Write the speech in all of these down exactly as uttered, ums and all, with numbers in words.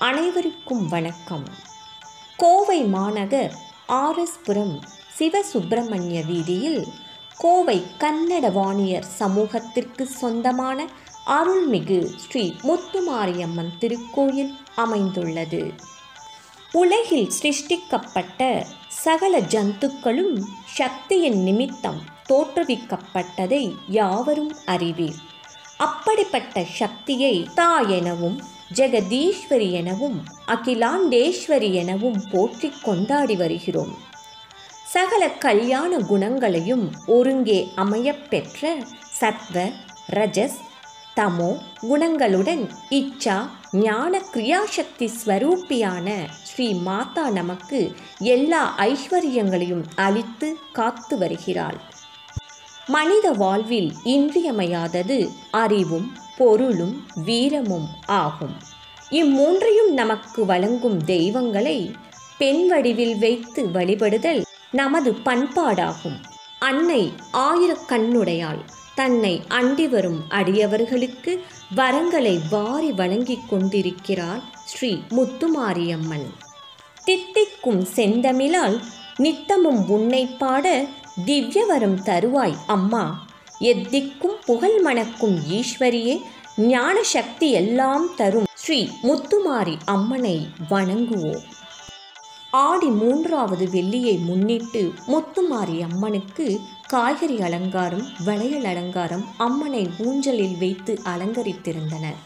அனைவருக்கும் வணக்கம். கோவை மாநகர் ஆர் எஸ் புரம் சிவசுப்பிரமணிய வீதியில் கோவை கன்னட வாணியர் சமூகத்திற்கு சொந்தமான அருள்மிகு ஸ்ரீ முத்துமாரியம்மன் திருக்கோயில் அமைந்துள்ளது. உலகில் சிருஷ்டிக்கப்பட்ட சகல ஜந்துக்களும் சக்தியின் நிமித்தம் தோற்றுவிக்கப்பட்டதை யாவரும் அறிவீர். அப்படிப்பட்ட சக்தியை தாயெனவும் ஜெகதீஸ்வரி எனவும் அகிலாண்டேஸ்வரி எனவும் போற்றி கொண்டாடி வருகிறோம். சகல கல்யாண குணங்களையும் ஒருங்கே அமையப்பெற்ற சத்வ ரஜஸ் தமோ குணங்களுடன் இச்சா ஞான கிரியாசக்தி ஸ்வரூபியான ஸ்ரீ மாதா நமக்கு எல்லா ஐஸ்வர்யங்களையும் அளித்து காத்து வருகிறாள். மனித வாழ்வில் இன்றியமையாதது அறிவும் பொருளும் வீரமும் ஆகும். இம்மூன்றையும் நமக்கு வழங்கும் தெய்வங்களை பெண் வடிவில் வைத்து வழிபடுதல் நமது பண்பாடாகும். அன்னை ஆயிரக்கண்ணுடையாள் தன்னை அண்டி வரும் அடியவர்களுக்கு வரங்களை வாரி வழங்கிக் கொண்டிருக்கிறாள் ஸ்ரீ முத்துமாரியம்மன். தித்திக்கும் செந்தமிழால் நித்தமும் உன்னை பாட திவ்யவரம் தருவாய் அம்மா. எத்திக்கும் புகழ் மணக்கும் ஈஸ்வரியே, ஞான சக்தி எல்லாம் தரும் ஸ்ரீ முத்துமாரி அம்மனை வணங்குவோம். ஆடி மூன்றாவது வெள்ளியை முன்னிட்டு முத்துமாரி அம்மனுக்கு காய்கறி அலங்காரம், வளையல் அலங்காரம், அம்மனை ஊஞ்சலில் வைத்து அலங்கரித்திருந்தனர்.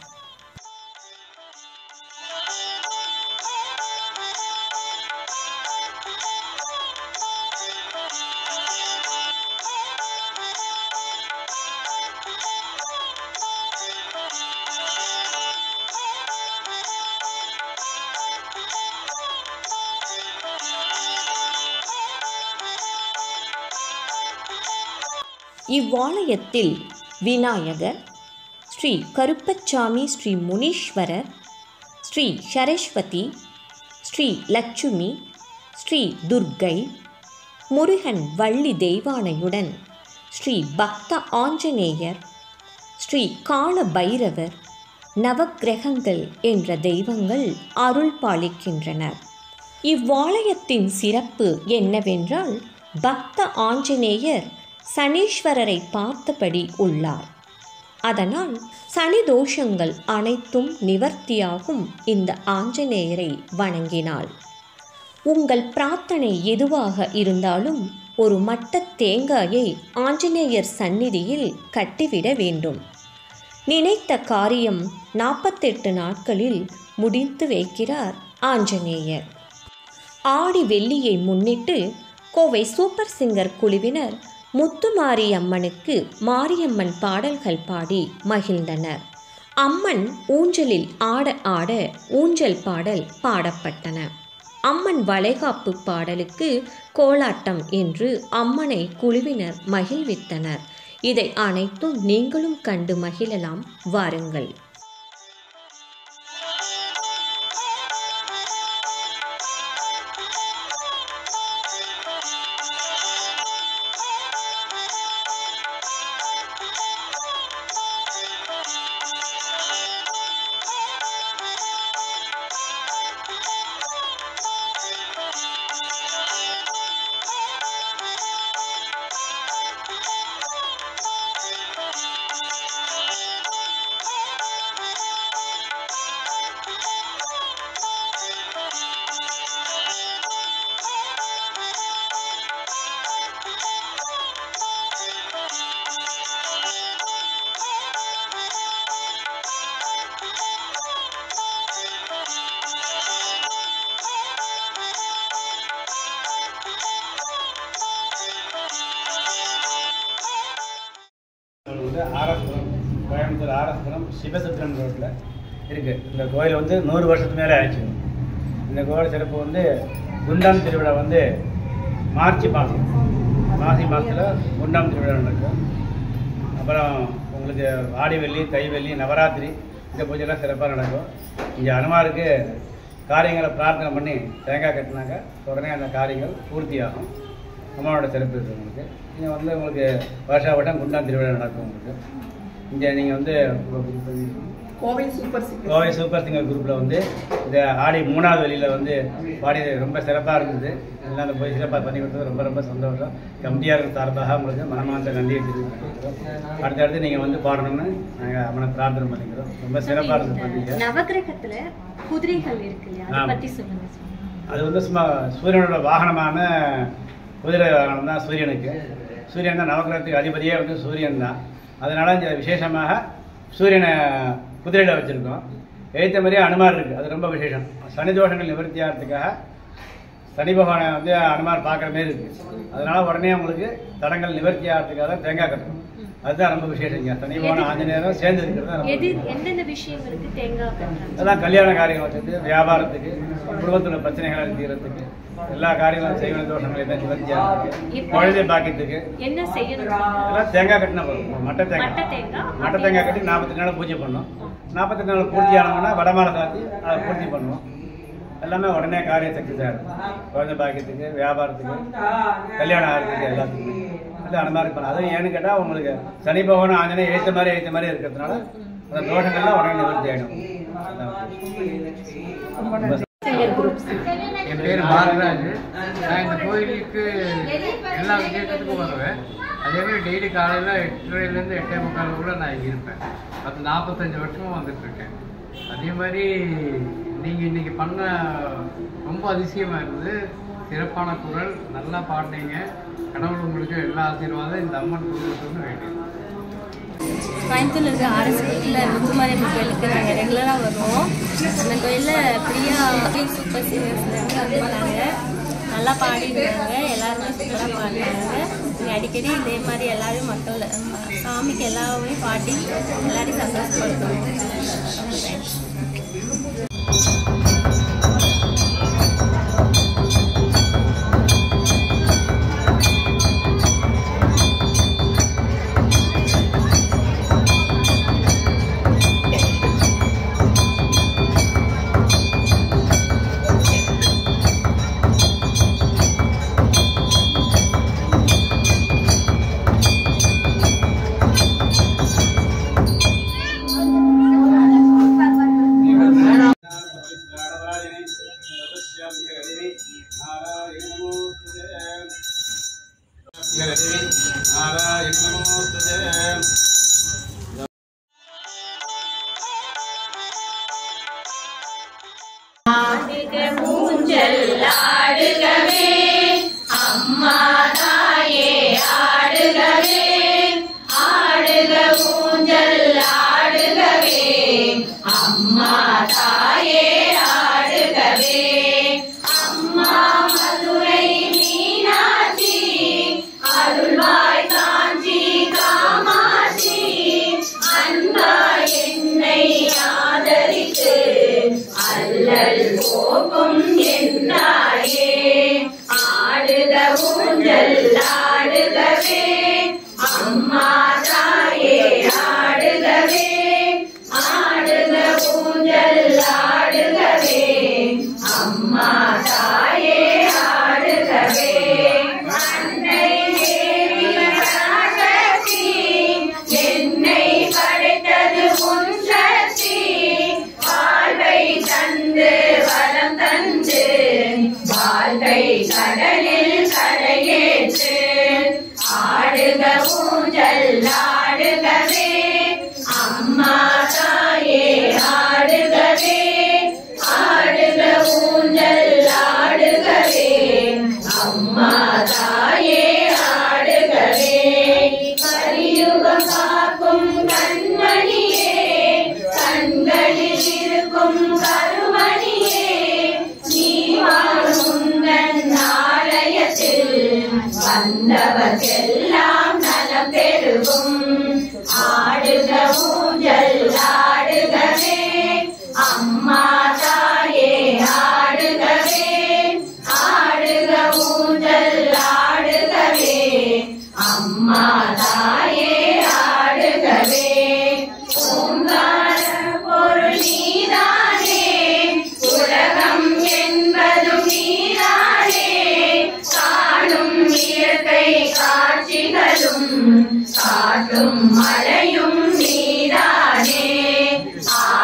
இவ்வாலயத்தில் விநாயகர், ஸ்ரீ கருப்பச்சாமி, ஸ்ரீ முனீஸ்வரர், ஸ்ரீ சரஸ்வதி, ஸ்ரீ லட்சுமி, ஸ்ரீ துர்க்கை, முருகன் வள்ளி தெய்வானையுடன் ஸ்ரீ பக்த ஆஞ்சநேயர், ஸ்ரீ கால பைரவர், நவக்கிரகங்கள் என்ற தெய்வங்கள் அருள் பாலிக்கின்றனர். இவ்வாலயத்தின் சிறப்பு என்னவென்றால், பக்த ஆஞ்சநேயர் சனீஸ்வரரை பார்த்தபடி உள்ளார். அதனால் சனி தோஷங்கள் அனைத்தும் நிவர்த்தியாகும். இந்த ஆஞ்சநேயரை வணங்கினாள் உங்கள் பிரார்த்தனை எதுவாக இருந்தாலும் ஒரு மட்ட தேங்காயை ஆஞ்சநேயர் சந்நிதியில் கட்டிவிட வேண்டும். நினைத்த காரியம் நாற்பத்தெட்டு நாட்களில் முடித்து வைக்கிறார் ஆஞ்சநேயர். ஆடி வெள்ளியை முன்னிட்டு கோவை சூப்பர் சிங்கர் குழுவினர் முத்துமாரி அம்மனுக்கு மாரியம்மன் பாடல்கள் பாடி மகிழ்ந்தனர். அம்மன் ஊஞ்சலில் ஆட ஆட ஊஞ்சல் பாடல் பாடப்பட்டன. அம்மன் வளைகாப்பு பாடலுக்கு கோலாட்டம் என்று அம்மனை குழுவினர் மகிழ்வித்தனர். இதை அனைத்தும் நீங்களும் கண்டு மகிழலாம், வாருங்கள். ஆர்எஸ்புரம், கோயம்புத்தூர் ஆர்எஸ்புரம் சிவசுப்பிரம் ரோட்டில் இருக்குது. இந்த கோயில் வந்து நூறு வருஷத்துக்கு மேலே ஆயிடுச்சு. இந்த கோயில் சிறப்பு வந்து குண்டாம் திருவிழா வந்து மார்ச் மாதம் மாசி மாதத்தில் குண்டாம் திருவிழா நடக்கும். அப்புறம் உங்களுக்கு ஆடி வெள்ளி, தை வெள்ளி, நவராத்திரி இந்த பூஜைலாம் சிறப்பாக நடக்கும். இங்கே அனுமாருக்கு காரியங்களை பிரார்த்தனை பண்ணி தேங்காய் கட்டினாங்க, உடனே அந்த காரியங்கள் பூர்த்தியாகும். அம்மாவோட சிறப்பு இருக்குது உங்களுக்கு. இங்கே வந்து உங்களுக்கு வருஷா வருடம் குண்டாம் திருவிழா நடக்கும். உங்களுக்கு இங்கே நீங்கள் வந்து Kovai super singer Kovai super singer குரூப்பில் வந்து இந்த ஆடி மூணாவது வெளியில் வந்து பாடி ரொம்ப சிறப்பாக இருந்தது. எல்லாம் அந்த போய் சிறப்பாக பண்ணி கொடுத்தது ரொம்ப ரொம்ப சந்தோஷம். கமிட்டியாளர் சார்பாக உங்களுக்கு மனமார்ந்த நன்றியை தெரிவிக்கிறோம். அடுத்தடுத்து நீங்கள் வந்து பாடணும்னு நாங்கள் அவனை பிரார்த்தனை பண்ணிக்கிறோம். ரொம்ப சிறப்பாக இருந்தது பண்டிகை. நவகிரகத்தில் குதிரைகள் இருக்கு இல்லையா, அதை பற்றி சொல்லுங்க. அது வந்து சும்மா சூரியனோட வாகனமான குதிரை வாகனம் தான் சூரியனுக்கு. சூரியன் தான் நவகிரகத்துக்கு அதிபதியே வந்து சூரியன் தான். அதனால் இந்த விசேஷமாக சூரியனை குதிரையில் வச்சுருக்கோம். எழுத்த மாதிரியே அனுமார் இருக்குது, அது ரொம்ப விசேஷம். சனி தோஷங்கள் நிவர்த்தி ஆகிறதுக்காக சனி பகவானை வந்து அனுமார் பார்க்குற மாரி இருக்குது. அதனால் உடனே உங்களுக்கு தடங்கள் நிவர்த்தி ஆகிறதுக்காக தேங்காய் கட்டணும். அதுதான் ரொம்ப விசேஷம். இங்கே சனி பகவான் ஆஞ்சநேயரும் சேர்ந்து இருக்கிறது. எந்தெந்த விஷயங்களுக்கு தேங்காய் கட்டணும்? அதெல்லாம் கல்யாண காரியங்கள் வச்சுட்டு வியாபாரத்துக்கு, குடும்பத்தில் பிரச்சனைகளை தீர்றதுக்கு, எல்லா காரியங்களும் செய்வன தோஷங்கள் எல்லாம் நிவர்த்தி ஆகிறதுக்கு, குழந்தை பாக்கியத்துக்கு என்ன செய்யணும்? எல்லாம் தேங்காய் கட்டினா போதும். மட்டை தேங்காய் மட்டை தேங்காய் கட்டி நாற்பத்தி நாள் பூஜை பண்ணோம். நாற்பத்தி நாள் பூர்த்தி ஆனோம்னா வடமாலை சாத்தி அதை பூர்த்தி பண்ணுவோம். எல்லாமே உடனே காரியம் சக்தி தான் இருக்கும். குழந்தை பாக்கியத்துக்கு, வியாபாரத்துக்கு, கல்யாணம் ஆகிறதுக்கு, எல்லாத்துக்குமே அது அந்த மாதிரி பண்ணலாம். அதுவும் ஏன்னு கேட்டால் உங்களுக்கு சனி பகவான் ஆஞ்சநேயம் எழுத்த மாதிரி எழுத்த மாதிரி இருக்கிறதுனால அந்த தோஷங்கள்லாம் உடனே நிவர்த்தி ஆகிடும். என் பேர் பாலராஜ். நான் இந்த கோயிலுக்கு எல்லா விசேஷத்துக்கும் வருவேன். அதேமாதிரி டெய்லி காலையில் எட்டரைலேருந்து எட்டே முக்காலுக்குள்ள நான் இங்கே இருப்பேன். அது நாற்பத்தஞ்சு வருஷமும் வந்துட்டுருக்கேன். அதே மாதிரி நீங்கள் இன்றைக்கி பண்ண ரொம்ப அதிசயமாக இருந்தது. சிறப்பான குரல், நல்லா பாடினீங்க. கடவுள் உங்களுக்கு எல்லா ஆசீர்வாதம் இந்த அம்மன் குடும்பத்துன்னு வேண்டியது. கோயம்புத்தூர்ல இருக்க ஆர்எஸ் கோயிலில் முத்துமாரியம்மன் கோயிலுக்கு நாங்கள் ரெகுலராக வருவோம். அந்த கோயிலில் பிரியா சூப்பர் சீரியர்ஸ்லேருந்து வந்துருந்தாங்க. நல்லா பாடிடுறாங்க, எல்லாருமே சூப்பராக பாடினாங்க. இங்கே அடிக்கடி இதே மாதிரி எல்லாரும் மக்கள் சாமிக்கு எல்லாமே பாடி எல்லாரையும் சந்தோஷப்படுத்துவோம். காட்டும் மழையும் நீரானே.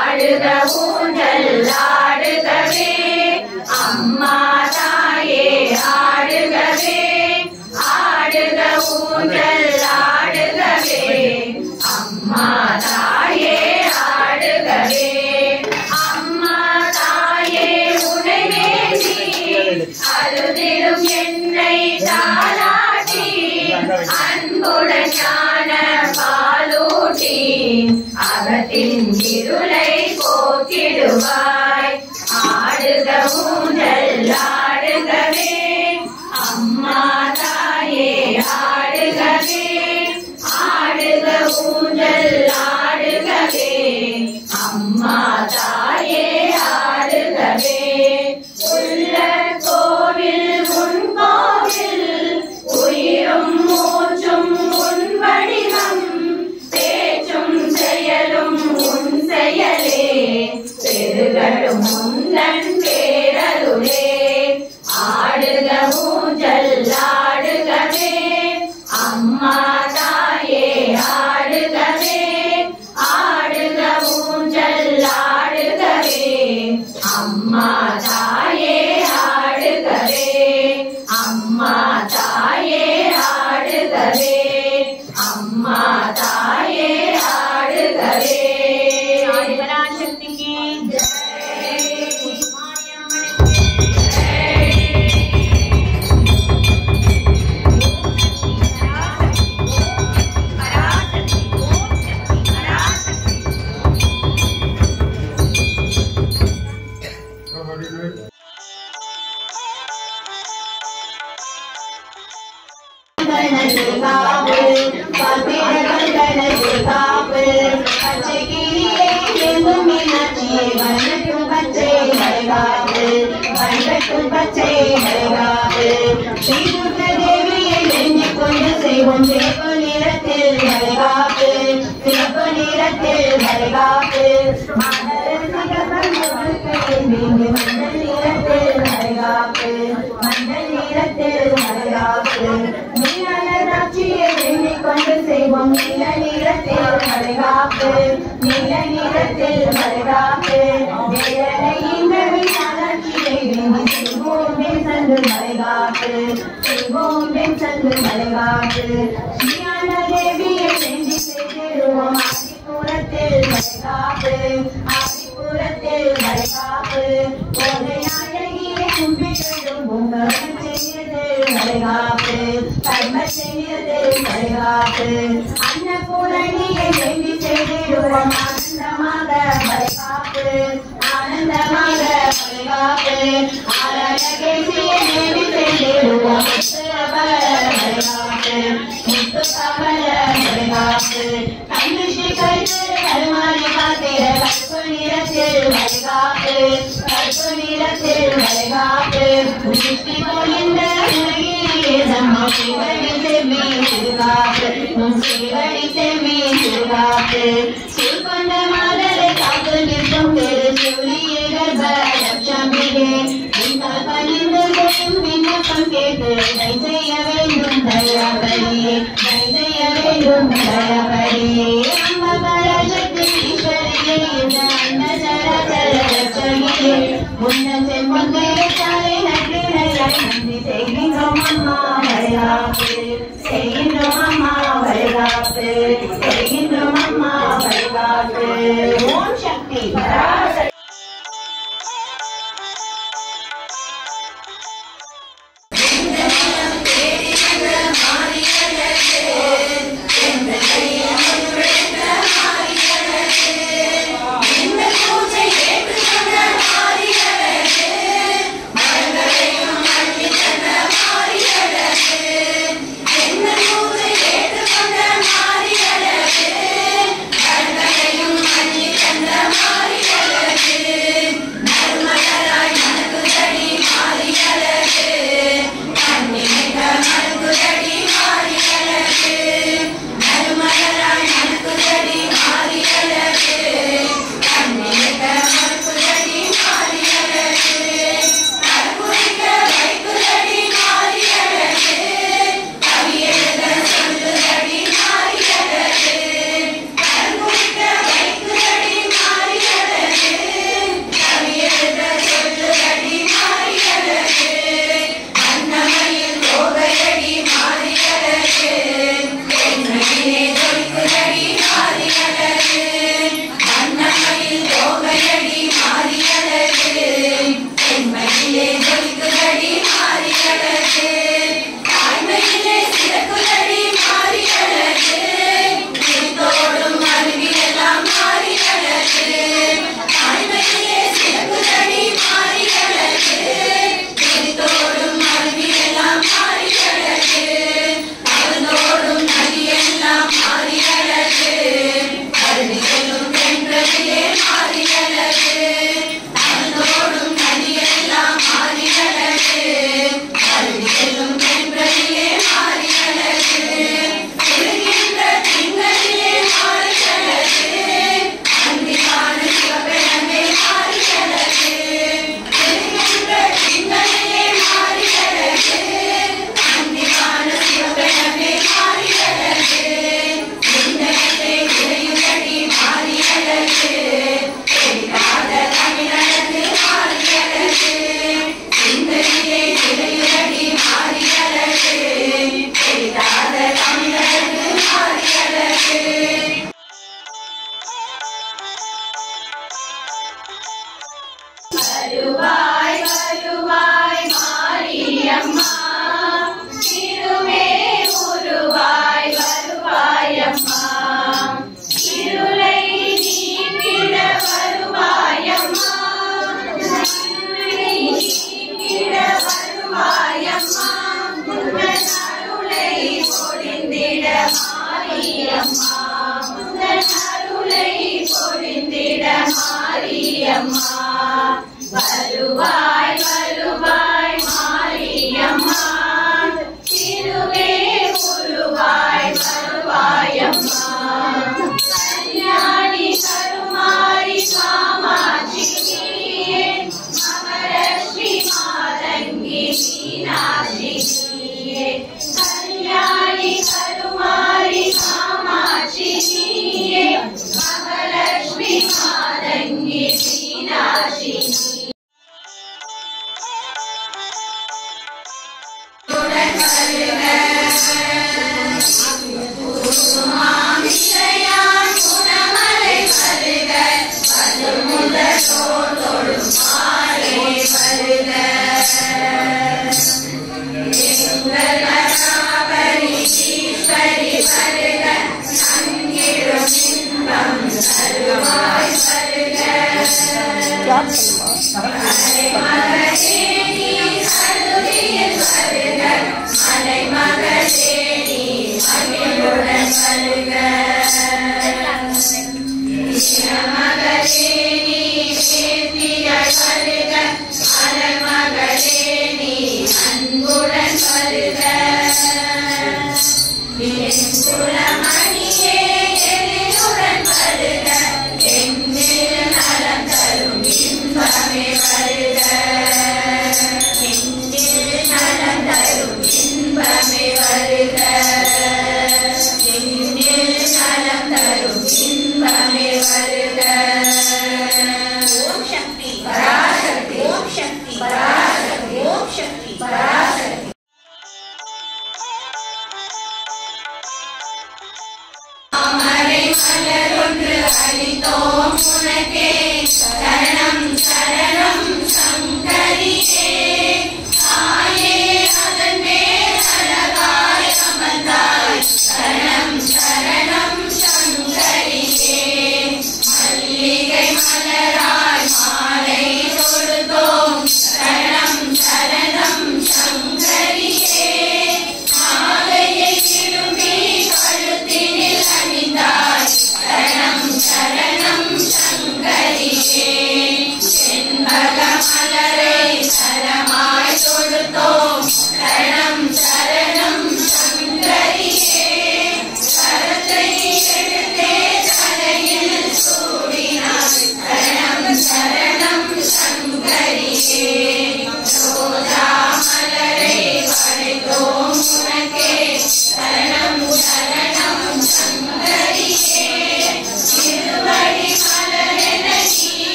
அழுதிடும் என்னை தாளாட்டி அன்புடன் ஞான பாலூட்டி அகத்தின் இருளை போக்கிடுவாய். ஆடுக ஊஞ்சல் ஆடுகவே அம்மா தாயே ஆடுகவே, ஆடுக ஊஞ்சல் ஆடுகவே அம்மா தாயே ஆடுகவே. உள்ள கோவில் உன் கோவில் உயிரும் மூச்சும் உன் வடிவம், பேச்சும் செயலும் உன் செயலே, பெருகடும் முந்தன் பேரருளே. ஆடுக ஊஞ்சல் ஆடுகவே அம்மா தாயே ஆடுகவே, ஆடுக ஊஞ்சல் ஆடுகவே அம்மா தாயே ஆடுகவே, அம்மா தாயே ஆடுகவே, அம்மா தாயே ஆடுகவே. ஆதிபராசக்திக்கு செய்வோம் சிறப்பு நிறத்தில் வளைகாப்பு, சிறப்பு நிறத்தில் வளைகாப்பு. மண்டல் நிறத்தில் வளைகாப்பு, மண்டல் நிறத்தில் வளைகாப்பு. நீலராட்சியை எண்ணிக் கொண்டு செய்வோம் நீல நிறத்தில் வளைகாப்பு, நீல நிறத்தில் வளைகாப்பு. செய்வோம் சங்கு வளைகாப்பு, செய்வோம் சங்கு வளைகாப்பு. ஸ்ரீயான தேவியை செஞ்சு செய்திடுவோம் ஆதிபுரத்தில் வளைகாப்பு, ஆதிபுரத்தில் வளைகாப்பு. கோதை நாயகியை கும்பிட்டிடும் உங்கள் செய்து வளைகாப்பு, கர்ம செய்து வளைகாப்பு. அன்னபூரணியை செஞ்சு செய்திடுவோம் ஆனந்தமாக வளைகாப்பு, ஆனந்தமாக வளைகாப்பு. ஆலயகேசியை தேவி செய்திடுவோம் வளைகாப்பு, முத்து கமல வளைகாப்பு. கண்ணுஷி கைது கருமாரி காத்திர கற்பு நிறத்தில் வளைகாப்பு, கற்பு நிறத்தில் வளைகாப்பு. சிருஷ்டி கொழிந்த உலகிலே நம்ம சிவடி செம்மி திருகாப்பு, உன் சிவடி செம்மி திருகாப்பு. சிவந்த மாதரை காத்து நிற்கும் திரு சூரிய கர்ப்ப லட்சமிகே, உங்கள் பணிந்து கொள்ளும் விண்ணப்பம் கேட்டு கை செய்ய வேண்டும் தயாபடியே, கை செய்ய வேண்டும் தயாபடியே. அம்மா பராசக்தி ஈஸ்வரியே இந்த அன்ன சராசர லட்சமிகே, உன்ன செம்மங்கையை சாலை நன்றினையாய் நன்றி செய்கின்றோம் அம்மா வளைகாப்பு, செய்கின்றோம் அம்மா வளைகாப்பு, செய்கின்றோம் அம்மா வளைகாப்பு. ஓம் சக்தி பராசக்தி. உந்தன் அருளை பொழிந்திட மாரியம்மா உந்தன் அருளை பொழிந்திட மாரியம்மா வருவாய் வருவாய் மாரியம்மா திருவே உருவாய் வருவாயம்மா கல்யாணி கருமாரி காமாட்சி நீயே மகாலட்சுமி மாதங்கி மீனாட்சி நீயே கல்யாணி கருமாரி காமாட்சி நீயே மகாலட்சுமி மாதங்கி மீனாட்சி அளித்தோம் உனக்கே